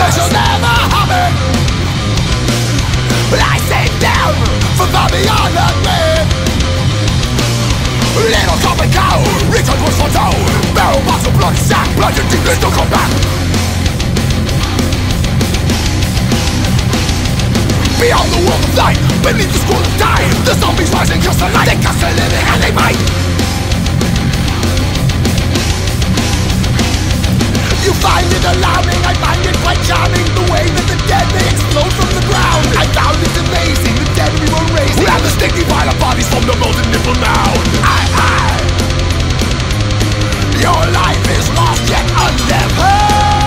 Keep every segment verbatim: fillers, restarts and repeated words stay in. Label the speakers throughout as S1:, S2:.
S1: They shall never harm me. I sing down from far beyond the grave. Little common cow, return was for toe. Barrel box of blood, sack, blood and deep to come back. Beyond the world of light, beneath the school of time, the zombies rise and cast the light. They cast the living and they might. You find it alarming, I find it quite charming, the way that the dead they explode from the ground. I found it amazing, the dead we were raising, and the sticky violent bodies from the molten nipple mound. I, I, your life is lost yet unlived.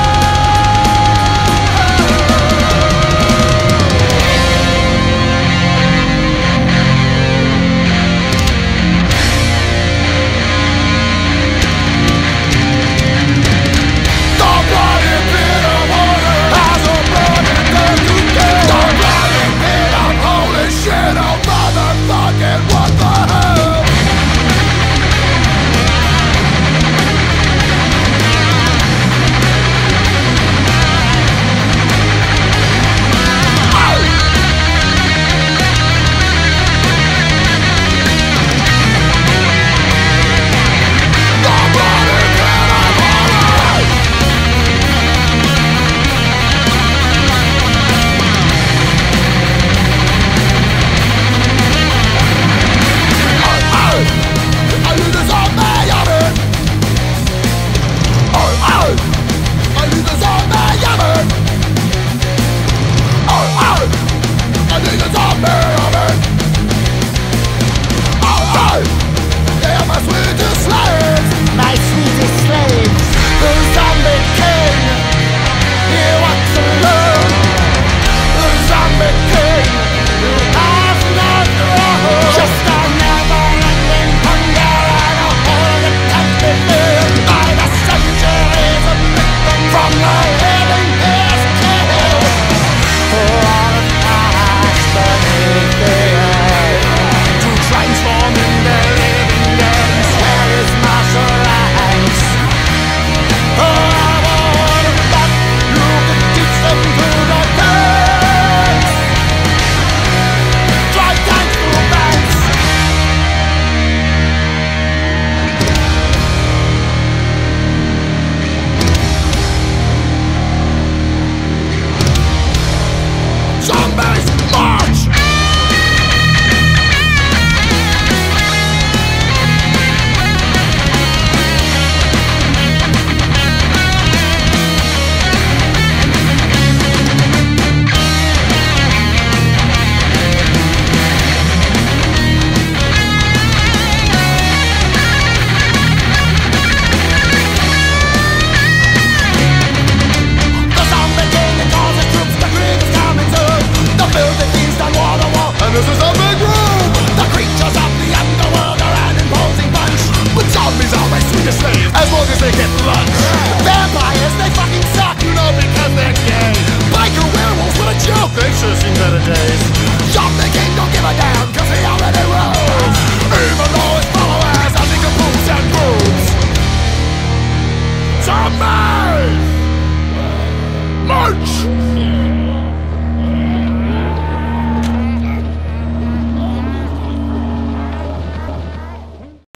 S1: As long as they get lunch. Vampires, they fucking suck, you know, because they're gay. Biker werewolves, what a joke, they've sure seen better days. Shop the king, don't give a damn, cause he already rose. Even though his followers are thinking boots and boobs. Zombies! March!